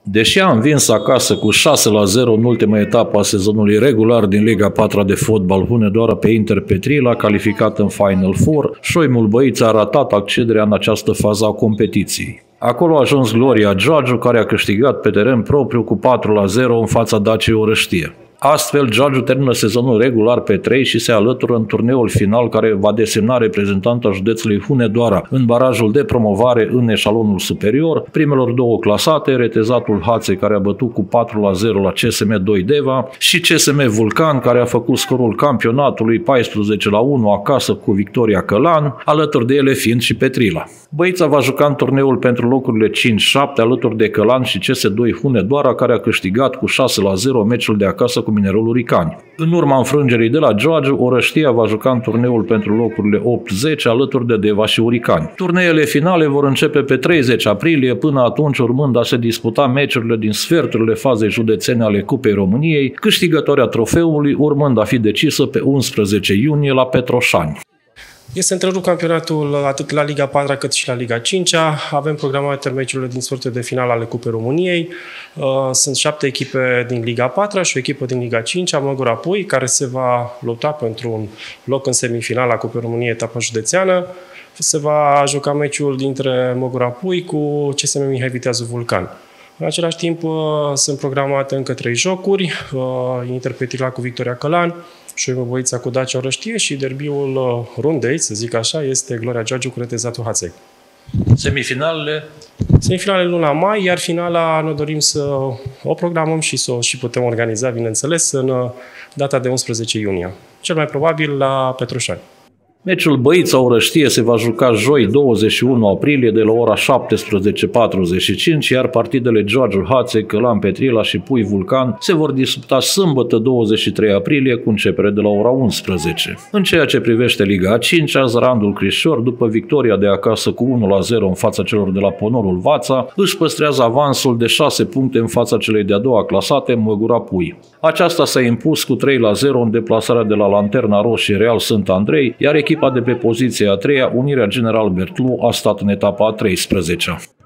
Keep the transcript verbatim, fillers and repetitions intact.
Deși a învins acasă cu șase la zero în ultima etapă a sezonului regular din Liga a patra de fotbal Hunedoara pe Inter Petrila, calificat în Final Four, Șoimul Băița a ratat accederea în această fază a competiției. Acolo a ajuns Gloria Giagiu, care a câștigat pe teren propriu cu patru la zero în fața Daciei Orăștie. Astfel, Giagiu termină sezonul regular pe trei și se alătură în turneul final care va desemna reprezentanta județului Hunedoara în barajul de promovare în eșalonul superior, primelor două clasate, Retezatul Haței, care a bătut cu patru la zero la C S M doi Deva, și C S M Vulcan, care a făcut scorul campionatului paisprezece la unu acasă cu Victoria Călan, alături de ele fiind și Petrila. Băița va juca în turneul pentru locurile cinci șapte alături de Călan și C S doi Hunedoara, care a câștigat cu șase la zero meciul de acasă cu Mineralul Ricani. În urma înfrângerii de la Giagiu, Orăștia va juca în turneul pentru locurile opt zece alături de Deva și Uricani. Turneele finale vor începe pe treizeci aprilie, până atunci urmând a se disputa meciurile din sferturile fazei județene ale Cupei României, câștigătoarea trofeului urmând a fi decisă pe unsprezece iunie la Petroșani. Este întrerupt campionatul atât la Liga a patra cât și la Liga a cincea. Avem programate meciurile din sferturile de final ale Cupei României. Sunt șapte echipe din Liga a patra și o echipă din Liga a cincea, Măgura Pui, care se va lupta pentru un loc în semifinala Cupei României, etapa județeană. Se va juca meciul dintre Măgura Pui cu C S M Mihai Viteazu Vulcan. În același timp sunt programate încă trei jocuri, Inter Petrila cu Victoria Călan, Șoimul Băița cu Dacia Orăștie și derbiul rundei, să zic așa, este Gloria Giagiu cu Retezatul Haței. Semifinalele? Semifinalele luna mai, iar finala ne dorim să o programăm și să o și putem organiza, bineînțeles, în data de unsprezece iunie. Cel mai probabil la Petroșani. Meciul Băița-Orăștie se va juca joi douăzeci și unu aprilie de la ora șaptesprezece patruzeci și cinci, iar partidele Giagiu Haței, Călan Petrila și Pui Vulcan se vor disputa sâmbătă douăzeci și trei aprilie cu începere de la ora unsprezece. În ceea ce privește Liga a cincea, Zărandul Crișor, după victoria de acasă cu unu la zero în fața celor de la Ponorul Vața, își păstrează avansul de șase puncte în fața celei de-a doua clasate, Măgura Pui. Aceasta s-a impus cu trei la zero în deplasarea de la Lanterna Roșie Real Sânt Andrei, iar echipa de pe poziția a treia, Unirea General Bertlu, a stat în etapa a treisprezecea.